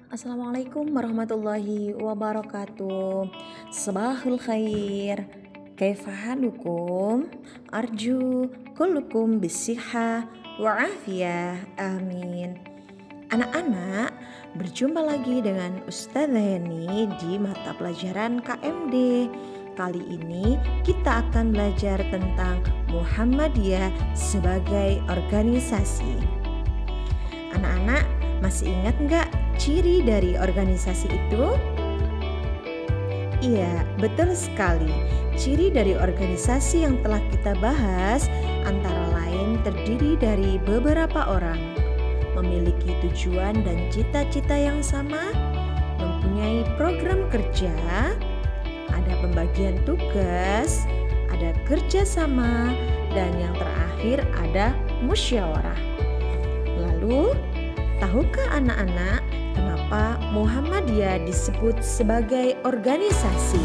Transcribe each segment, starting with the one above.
Assalamualaikum warahmatullahi wabarakatuh. Sabahul khair. Kaifa halukum? Arju kullukum bisihah wa afiyah. Amin. Anak-anak, berjumpa lagi dengan Ustazah Yani di mata pelajaran KMD. Kali ini kita akan belajar tentang Muhammadiyah sebagai organisasi. Anak-anak, masih ingat nggak ciri dari organisasi itu? Iya, betul sekali. Ciri dari organisasi yang telah kita bahas antara lain terdiri dari beberapa orang, memiliki tujuan dan cita-cita yang sama, mempunyai program kerja, ada pembagian tugas, ada kerjasama, dan yang terakhir ada musyawarah. Lalu, tahukah anak-anak kenapa Muhammadiyah disebut sebagai organisasi?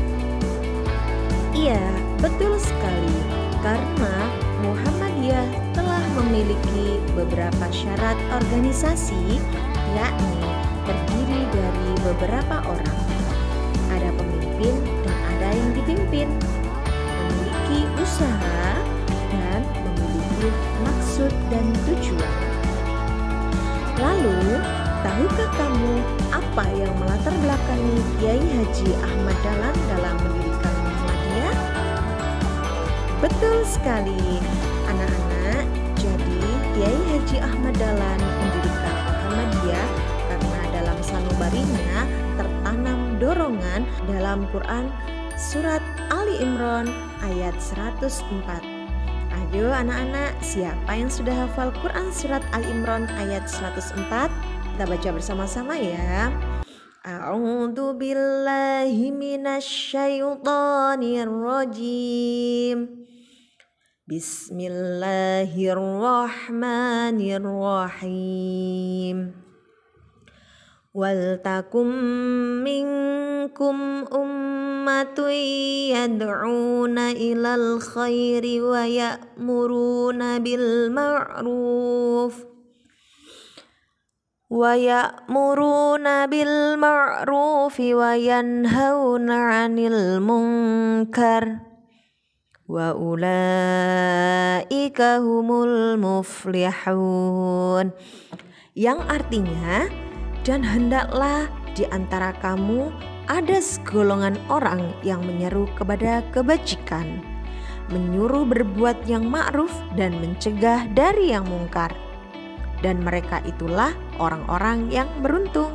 Iya, betul sekali. Karena Muhammadiyah telah memiliki beberapa syarat organisasi, yakni terdiri dari beberapa orang. Ada pemimpin dan ada yang dipimpin, memiliki usaha, dan memiliki maksud dan tujuan. Lalu, tahukah kamu apa yang melatar belakangi Kiai Haji Ahmad Dahlan dalam mendirikan Muhammadiyah? Betul sekali, anak-anak. Jadi, Kiai Haji Ahmad Dahlan mendirikan Muhammadiyah karena dalam sanubarinya tertanam dorongan dalam Quran Surat Ali Imran ayat 104. Ayo anak-anak, siapa yang sudah hafal Quran Surat Ali Imran ayat 104? Kita baca bersama-sama ya. A'udzu billahi minasyaitonir rajim. Bismillahirrahmanirrahim. Wal takum minkum ummatun yad'una ilal khairi wa ya'muruna bil ma'ruf wa yanhauna 'anil munkar wa ulaika humul muflihun. Yang artinya, dan hendaklah di antara kamu ada segolongan orang yang menyeru kepada kebajikan, menyuruh berbuat yang ma'ruf dan mencegah dari yang mungkar. Dan mereka itulah orang-orang yang beruntung.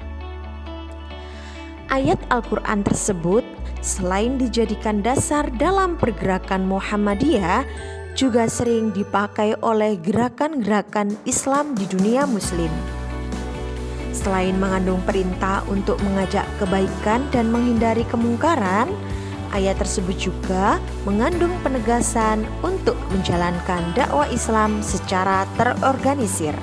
Ayat Al-Quran tersebut selain dijadikan dasar dalam pergerakan Muhammadiyah, juga sering dipakai oleh gerakan-gerakan Islam di dunia muslim. Selain mengandung perintah untuk mengajak kebaikan dan menghindari kemungkaran, ayat tersebut juga mengandung penegasan untuk menjalankan dakwah Islam secara terorganisir.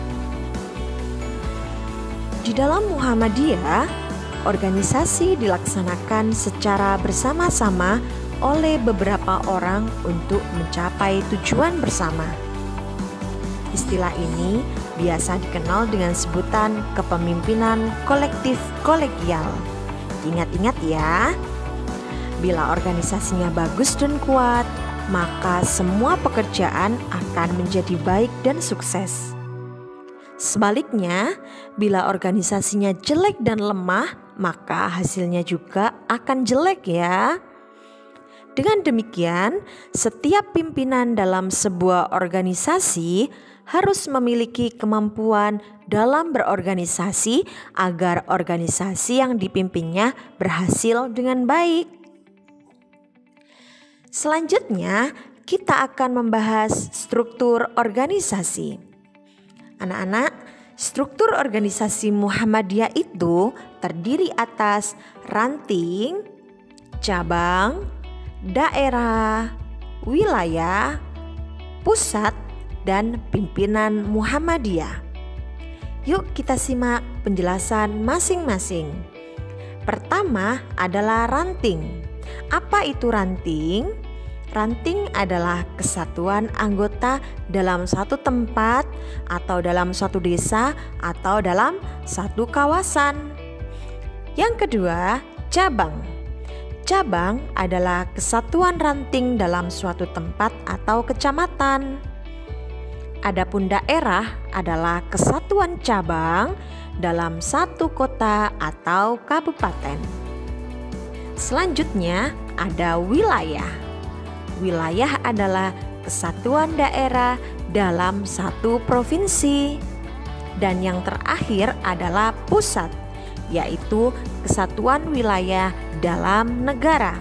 Di dalam Muhammadiyah, organisasi dilaksanakan secara bersama-sama oleh beberapa orang untuk mencapai tujuan bersama. Istilah ini biasa dikenal dengan sebutan kepemimpinan kolektif kolegial. Ingat-ingat ya, bila organisasinya bagus dan kuat, maka semua pekerjaan akan menjadi baik dan sukses. Sebaliknya, bila organisasinya jelek dan lemah, maka hasilnya juga akan jelek ya. Dengan demikian, setiap pimpinan dalam sebuah organisasi harus memiliki kemampuan dalam berorganisasi agar organisasi yang dipimpinnya berhasil dengan baik. Selanjutnya, kita akan membahas struktur organisasi. Anak-anak, struktur organisasi Muhammadiyah itu terdiri atas ranting, cabang, daerah, wilayah, pusat, dan pimpinan Muhammadiyah. Yuk kita simak penjelasan masing-masing. Pertama adalah ranting. Apa itu ranting? Ranting adalah kesatuan anggota dalam satu tempat atau dalam suatu desa atau dalam satu kawasan. Yang kedua, cabang. Cabang adalah kesatuan ranting dalam suatu tempat atau kecamatan. Adapun daerah adalah kesatuan cabang dalam satu kota atau kabupaten. Selanjutnya ada wilayah. Wilayah adalah kesatuan daerah dalam satu provinsi. Dan yang terakhir adalah pusat, yaitu kesatuan wilayah dalam negara.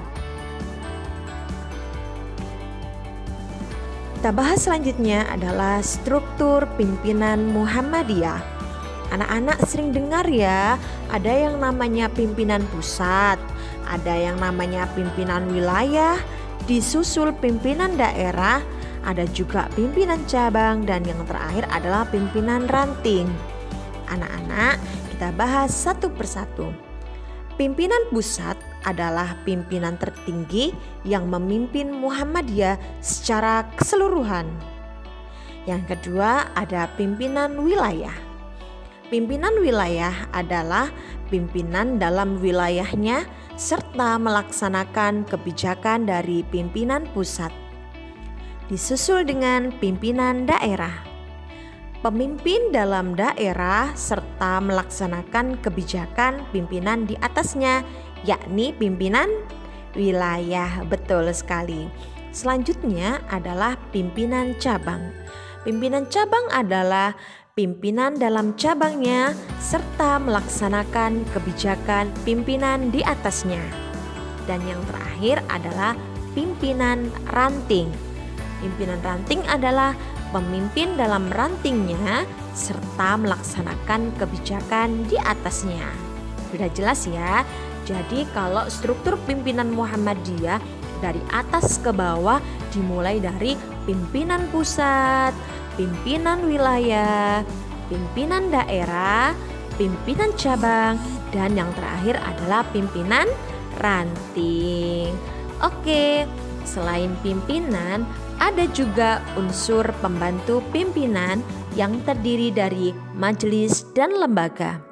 Kita bahas selanjutnya adalah struktur pimpinan Muhammadiyah. Anak-anak sering dengar ya, ada yang namanya pimpinan pusat, ada yang namanya pimpinan wilayah, disusul pimpinan daerah, ada juga pimpinan cabang, dan yang terakhir adalah pimpinan ranting. Anak-anak, kita bahas satu persatu. Pimpinan pusat adalah pimpinan tertinggi yang memimpin Muhammadiyah secara keseluruhan. Yang kedua ada pimpinan wilayah. Pimpinan wilayah adalah pimpinan dalam wilayahnya serta melaksanakan kebijakan dari pimpinan pusat. Disusul dengan pimpinan daerah. Pemimpin dalam daerah serta melaksanakan kebijakan pimpinan di atasnya, yakni pimpinan wilayah. Betul sekali. Selanjutnya adalah pimpinan cabang. Pimpinan cabang adalah pimpinan dalam cabangnya serta melaksanakan kebijakan pimpinan di atasnya. Dan yang terakhir adalah pimpinan ranting. Pimpinan ranting adalah pemimpin dalam rantingnya serta melaksanakan kebijakan di atasnya. Sudah jelas ya? Jadi kalau struktur pimpinan Muhammadiyah dari atas ke bawah dimulai dari pimpinan pusat, pimpinan wilayah, pimpinan daerah, pimpinan cabang, dan yang terakhir adalah pimpinan ranting. Oke, selain pimpinan, ada juga unsur pembantu pimpinan yang terdiri dari majelis dan lembaga.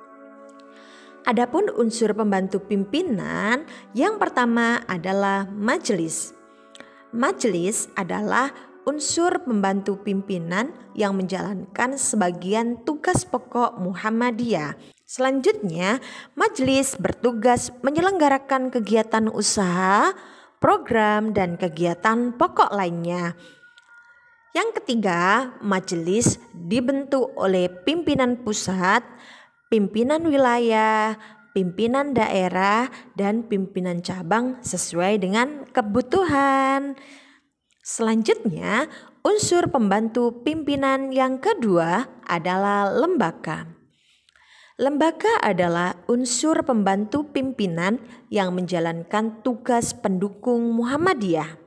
Adapun unsur pembantu pimpinan, yang pertama adalah majelis. Majelis adalah unsur pembantu pimpinan yang menjalankan sebagian tugas pokok Muhammadiyah. Selanjutnya, majelis bertugas menyelenggarakan kegiatan usaha, program, dan kegiatan pokok lainnya. Yang ketiga, majelis dibentuk oleh pimpinan pusat, pimpinan wilayah, pimpinan daerah, dan pimpinan cabang sesuai dengan kebutuhan. Selanjutnya, unsur pembantu pimpinan yang kedua adalah lembaga. Lembaga adalah unsur pembantu pimpinan yang menjalankan tugas pendukung Muhammadiyah.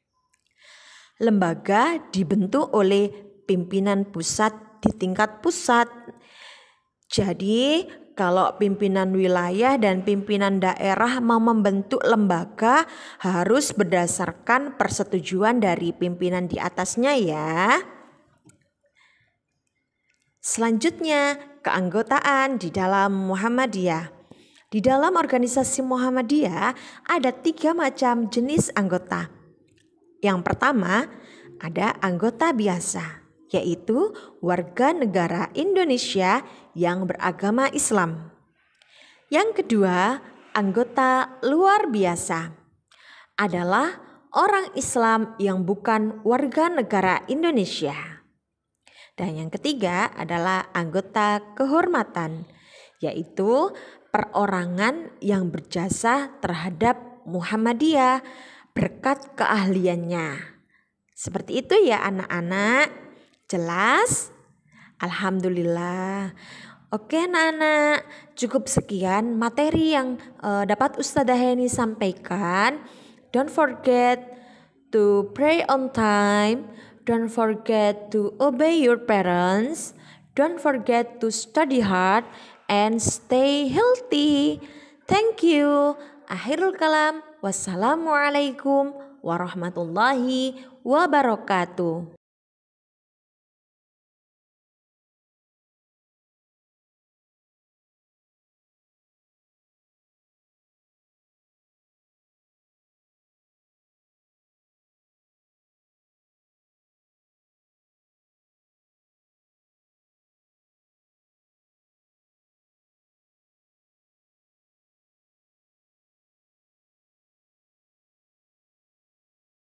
Lembaga dibentuk oleh pimpinan pusat di tingkat pusat. Jadi, kalau pimpinan wilayah dan pimpinan daerah mau membentuk lembaga harus berdasarkan persetujuan dari pimpinan di atasnya ya. Selanjutnya, keanggotaan di dalam Muhammadiyah. Di dalam organisasi Muhammadiyah ada 3 macam jenis anggota. Yang pertama, ada anggota biasa, yaitu warga negara Indonesia yang beragama Islam. Yang kedua, anggota luar biasa adalah orang Islam yang bukan warga negara Indonesia. Dan yang ketiga adalah anggota kehormatan, yaitu perorangan yang berjasa terhadap Muhammadiyah berkat keahliannya. Seperti itu ya anak-anak. Jelas? Alhamdulillah. Oke anak-anak, cukup sekian materi yang dapat Ustazah Heni sampaikan. Don't forget to pray on time. Don't forget to obey your parents. Don't forget to study hard and stay healthy. Thank you. Akhirul kalam. Wassalamualaikum warahmatullahi wabarakatuh.